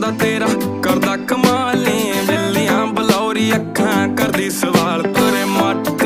दा तेरा करदा कमाल नी बिल्लियां बलौरी अखां करदी सवाल तेरे मट